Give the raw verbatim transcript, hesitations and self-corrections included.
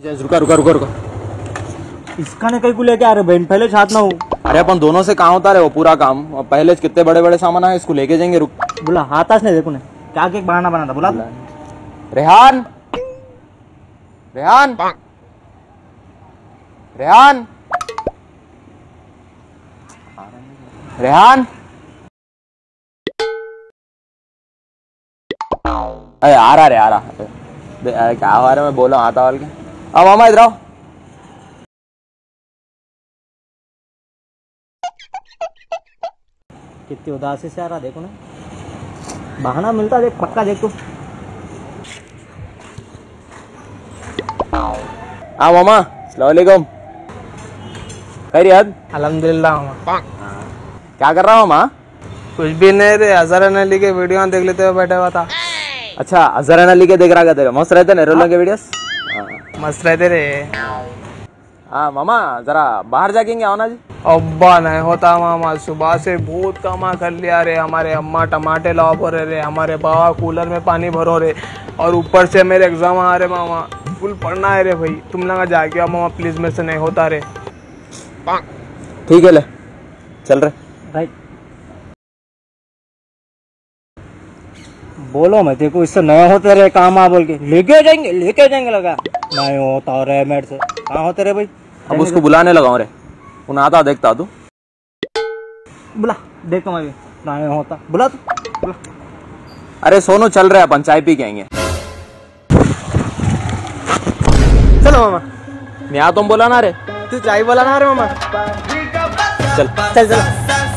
रुका रुका रुका रुका। इसका ने कहीं को लेके आ रहे बहन, पहले छात ना हो। अरे अपन दोनों से कहाँ होता रहे वो पूरा काम, पहले कितने बड़े बड़े सामान है, इसको लेके जाएंगे। रुक बोला हाथास नहीं देखो ने क्या क्या बहाना बना था। बोला रेहान रेहान रेहान रेहान अरे आ रहा रे आ रहा। अरे क्या हो रहा है, मैं बोला आता वाल के। अब मामा इधर आओ। कितनी उदासी से आ रहा देखो ना, बहाना मिलता देख पक्का देख तू। हाँ मामा अस्सलाम वालेकुम। खैरियत? अल्हम्दुलिल्लाह मामा। क्या कर रहा हो मामा? कुछ भी नहीं रे, अजहर अली के वीडियो देख लेते हुए बैठा हुआ था। अच्छा अजहर अली के देख रहा था, मस्त रहते ना रोलों के वीडियोस। मस्त रहते रे। हाँ मामा जरा बाहर जाकेंगे आओ ना जी। अब्बा नहीं होता मामा, सुबह से बहुत कमा कर लिया रे। हमारे अम्मा टमाटे लाओ भरे रे, हमारे बाबा कूलर में पानी भरो रे, और ऊपर से मेरे एग्जाम आ रहे मामा, फुल पढ़ना है रे भाई। तुम लगा जाके आओ मामा प्लीज, मेरे से नहीं होता रे। ठीक है ले चल रहे भाई बोलो मैं देखो इससे नया होते रहे काम आ बोल के लेके जाएंगे लेके जाएंगे लगा नहीं होता रे मेरे से। कहाँ होते रहे भाई? अब उसको बुलाने लगा रे, उन आता देखता तू। बुला देखो मैं भी नहीं होता। बुला तू बुला। अरे सोनू चल रहे अपन चाय पी के आएंगे। चलो मामा। मैं आ तुम बोला ना रे, तू चाय बोला ना रे मामा। चल चल चल।